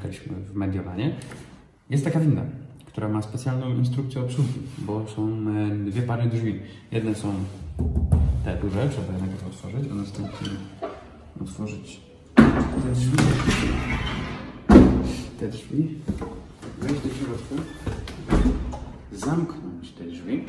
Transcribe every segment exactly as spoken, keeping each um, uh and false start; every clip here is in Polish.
mieszkaliśmy w Mediolanie, jest taka winda, która ma specjalną instrukcję obsługi, bo są dwie pary drzwi. Jedne są te duże, trzeba je najpierw otworzyć, a następnie otworzyć te drzwi. Te drzwi. Wejść do środka. Zamknąć te drzwi.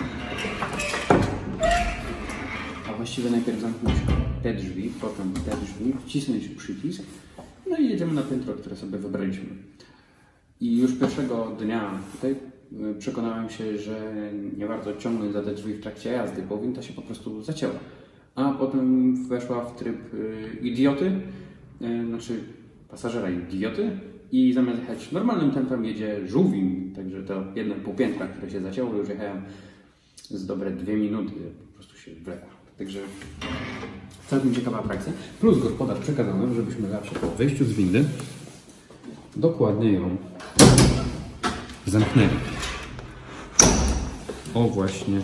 A właściwie najpierw zamknąć te drzwi, potem te drzwi, wcisnąć przycisk, no i jedziemy na piętro, które sobie wybraliśmy. I już pierwszego dnia tutaj przekonałem się, że nie warto ciągnąć za te drzwi w trakcie jazdy, bo winda się po prostu zacięła. A potem weszła w tryb idioty, znaczy pasażera idioty, i zamiast jechać normalnym tempem jedzie żółwin, także to jedno pół piętra, które się zacięło, już jechałem z dobre dwie minuty, po prostu się wlewa. Także całkiem ciekawa atrakcja. Plus gospodarz przekazał nam, żebyśmy zawsze po wyjściu z windy dokładnie ją zamknęli. O właśnie.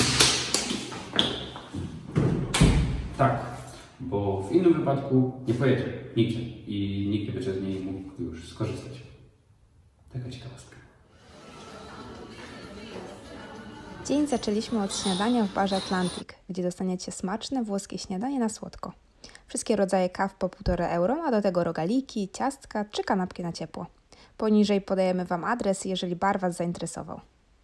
Tak, bo w innym wypadku nie pojedzie nigdzie i nikt nie będzie z niej mógł już skorzystać. Taka ciekawostka. Dzień zaczęliśmy od śniadania w barze Atlantic, gdzie dostaniecie smaczne włoskie śniadanie na słodko. Wszystkie rodzaje kaw po półtora euro, a do tego rogaliki, ciastka czy kanapki na ciepło. Poniżej podajemy Wam adres, jeżeli bar Was zainteresował.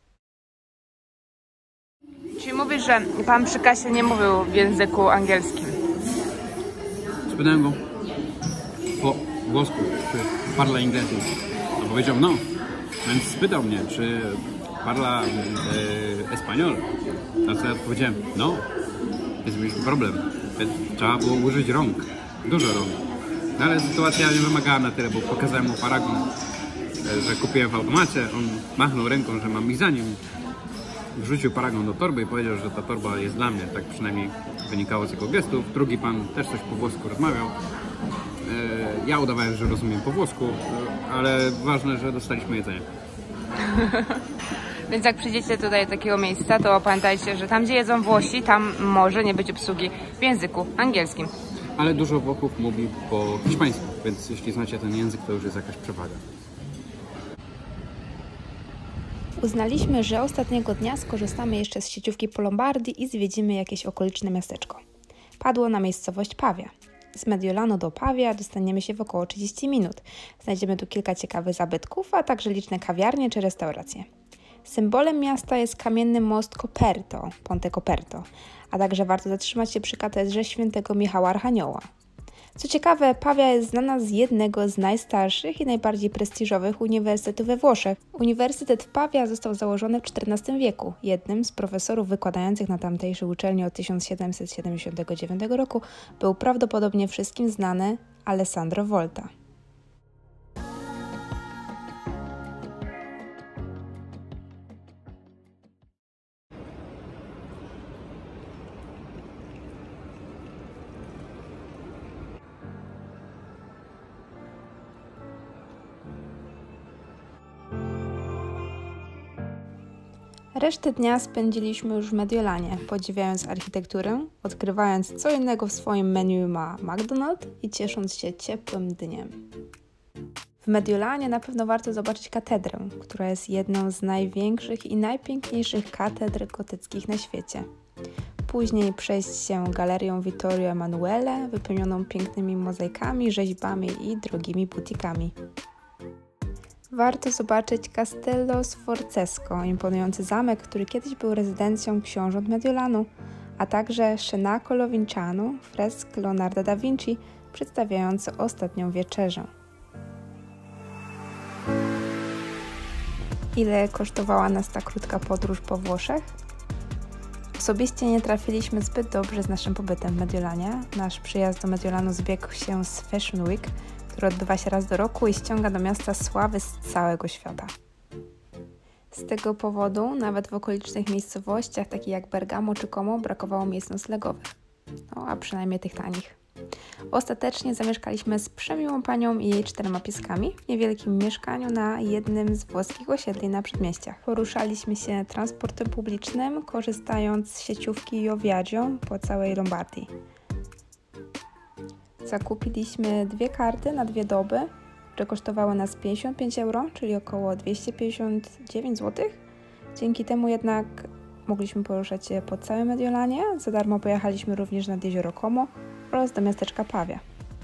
Czyli mówisz, że Pan przy kasie nie mówił w języku angielskim? Spytałem go po włosku, czy parla inglesi. A powiedział no, więc spytał mnie, czy parla e, español. A co ja odpowiedziałem, no, jest mieliśmy problem. Trzeba było użyć rąk, dużo rąk. No, ale sytuacja nie wymagała na tyle, bo pokazałem mu paragon, że kupiłem w automacie. On machnął ręką, że mam ich za nim. Wrzucił paragon do torby i powiedział, że ta torba jest dla mnie. Tak przynajmniej wynikało z jego gestów. Drugi pan też coś po włosku rozmawiał. Ja udawałem, że rozumiem po włosku, ale ważne, że dostaliśmy jedzenie. Więc jak przyjdziecie tutaj do takiego miejsca, to pamiętajcie, że tam, gdzie jedzą Włosi, tam może nie być obsługi w języku angielskim. Ale dużo Włochów mówi po hiszpańsku, więc jeśli znacie ten język, to już jest jakaś przewaga. Uznaliśmy, że ostatniego dnia skorzystamy jeszcze z sieciówki po Lombardii i zwiedzimy jakieś okoliczne miasteczko. Padło na miejscowość Pavia. Z Mediolanu do Pavia dostaniemy się w około trzydzieści minut. Znajdziemy tu kilka ciekawych zabytków, a także liczne kawiarnie czy restauracje. Symbolem miasta jest kamienny most Coperto, Ponte Coperto, a także warto zatrzymać się przy katedrze świętego Michała Archanioła. Co ciekawe, Pavia jest znana z jednego z najstarszych i najbardziej prestiżowych uniwersytetów we Włoszech. Uniwersytet w Pavia został założony w czternastym wieku. Jednym z profesorów wykładających na tamtejszej uczelni od tysiąc siedemset siedemdziesiątego dziewiątego roku był prawdopodobnie wszystkim znany Alessandro Volta. Resztę dnia spędziliśmy już w Mediolanie, podziwiając architekturę, odkrywając co innego w swoim menu ma McDonald's i ciesząc się ciepłym dniem. W Mediolanie na pewno warto zobaczyć katedrę, która jest jedną z największych i najpiękniejszych katedr gotyckich na świecie. Później przejść się galerią Vittorio Emanuele, wypełnioną pięknymi mozaikami, rzeźbami i drogimi butikami. Warto zobaczyć Castello Sforzesco, imponujący zamek, który kiedyś był rezydencją książąt Mediolanu, a także Cenacolo Vinciano, fresk Leonarda da Vinci, przedstawiający Ostatnią Wieczerzę. Ile kosztowała nas ta krótka podróż po Włoszech? Osobiście nie trafiliśmy zbyt dobrze z naszym pobytem w Mediolanie. Nasz przyjazd do Mediolanu zbiegł się z Fashion Week, który odbywa się raz do roku i ściąga do miasta sławy z całego świata. Z tego powodu nawet w okolicznych miejscowościach, takich jak Bergamo czy Como, brakowało miejsc noclegowych. No, a przynajmniej tych tanich. Ostatecznie zamieszkaliśmy z przemiłą panią i jej czterema pieskami w niewielkim mieszkaniu na jednym z włoskich osiedli na przedmieściach. Poruszaliśmy się transportem publicznym, korzystając z sieciówki Ioviaggio po całej Lombardii. Zakupiliśmy dwie karty na dwie doby które kosztowały nas pięćdziesiąt pięć euro, czyli około dwieście pięćdziesiąt dziewięć złotych. Dzięki temu jednak mogliśmy poruszać się po całym Mediolanie. Za darmo pojechaliśmy również nad jezioro Como oraz do miasteczka Pavia.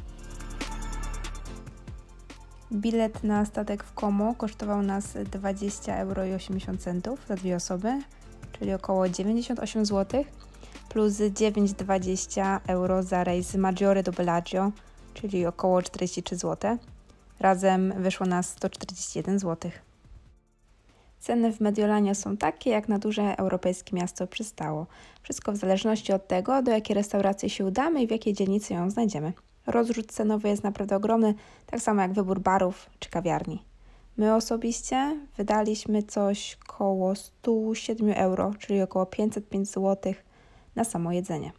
Bilet na statek w Como kosztował nas dwadzieścia euro i osiemdziesiąt centów za dwie osoby, czyli około dziewięćdziesiąt osiem złotych, plus dziewięć dwadzieścia euro za rejs z Maggiore do Bellagio, czyli około czterdzieści trzy złote. Razem wyszło nas sto czterdzieści jeden złotych. Ceny w Mediolanie są takie, jak na duże europejskie miasto przystało. Wszystko w zależności od tego, do jakiej restauracji się udamy i w jakiej dzielnicy ją znajdziemy. Rozrzut cenowy jest naprawdę ogromny, tak samo jak wybór barów czy kawiarni. My osobiście wydaliśmy coś koło sto siedem euro, czyli około pięćset pięć złotych na samo jedzenie.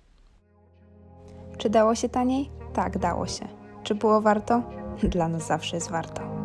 Czy dało się taniej? Tak, dało się. Czy było warto? Dla nas zawsze jest warto.